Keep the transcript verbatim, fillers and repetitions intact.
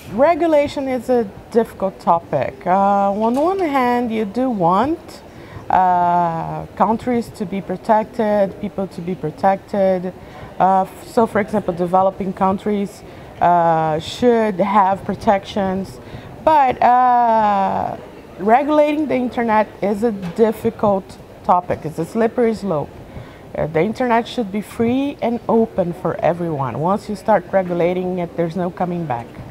Regulation is a difficult topic. Uh, on one hand, you do want uh, countries to be protected, people to be protected. Uh, so, for example, developing countries uh, should have protections, but uh, regulating the internet is a difficult topic. It's a slippery slope. Uh, the internet should be free and open for everyone. Once you start regulating it, there's no coming back.